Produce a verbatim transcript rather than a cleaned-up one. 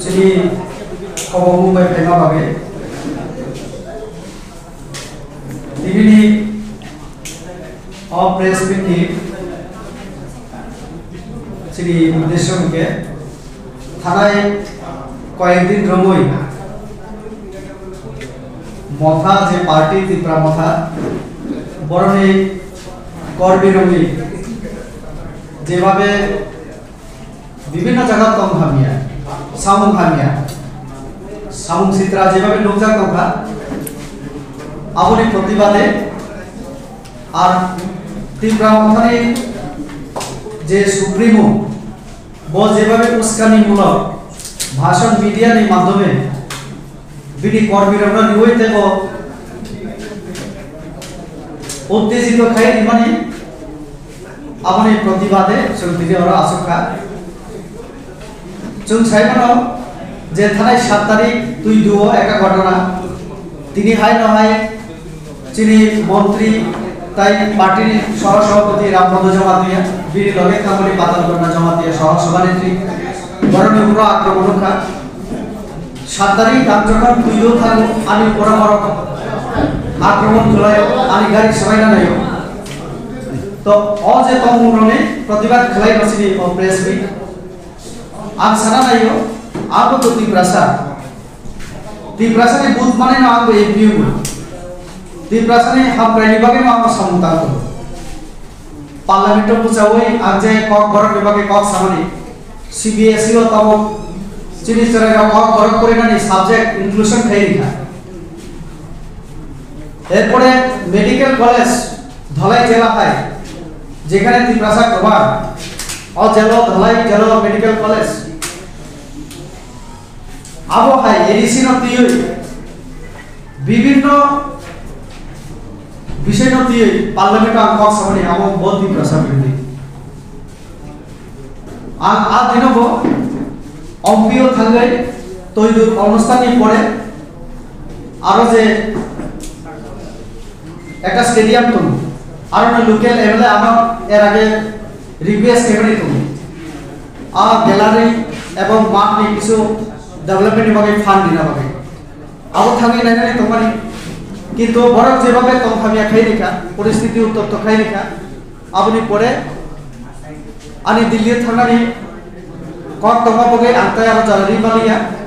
sini kau Mumbai tema bagai ini और press में थी श्री उद्देश्य के थाना कয়েক दिन रमोई मथा जे पार्टी त्रिपुरा मथा बरने कर्मी रमोई जेभावे विभिन्न जगह तम भामिया सामुं भामिया सामुं चित्रा जेभावे लोकजा तंखा आबुनि प्रतिबादे और त्रिपुरा मथानि जे सुप्रीमो वो जेभावे उस्कानिमूलक भाषण मीडिया नि माध्यमे बिनि कर्मीरा निवैते को उत्तेजित खाई माने आबुनि प्रतिबादे जों दिने हरा आसखा जों साइमानो जे थानाय सात तारिख दुई दुओ एका घटना तिनि हाय नहाय चिनि मंत्री তাই পার্টির সহ সভাপতি রামপদ জমাতিয়া বীর লগে কামলি পাতাল করনা জমাতিয়া সহ সভানেত্রী বরণী উপর আক্রমণ খা সাত তারিখ দাম যখন দুইও থাকো আমি পরামর আক্রমণ চলায় আমি গাড়ি সবাই না নাই তো অ যে তমুরনে প্রতিবাদ খেলাই বসিনি ও প্রেস মিট আজ সারা নাইও আগো তো ত্রিপ্রাসা ত্রিপ্রাসানে বুথ মানে না আগো এপিইউ त्रिपुरासाने हम प्राइनि बागे मामा समुता को पार्लियामेंट पुचावै आजे कक बरक विभागे कक सामने सीबीएसई ओ तब चिनि चरेगा कक बरक करिनानि सब्जेक्ट इनक्लूजन खाइरिखा एरपरे मेडिकल कॉलेज धलाई जেলা হয় যেখানে ত্রিপুরাসা কভার ও জেলা ধলাই জেলা মেডিকেল কলেজ আবো হয় এডিসিন অফ বিভিন্ন विषय नती पार्लियामेंट अंक सामने हम बहुत ही प्रसार करते आग आ दिन को अम्पियो थांगे तो इधर अनुष्ठान पड़े और जे एक स्टेडियम तुम और लोकल एमएलए आम एर आगे रिक्वेस्ट करनी तुम आ गैलरी एवं मार्ट ने किसी डेवलपमेंट बागे फांड दिना बागे अब थांगे नहीं नहीं तुम्हारी কিন্তু বরক যেভাবে তমখামিয়া খাই রেখা পরিস্থিতি উত্তপ্ত খাই রেখা আপনি পরে আনি দিল্লি থানানি কক তমা বগে আন্তায় আর জালারি বালিয়া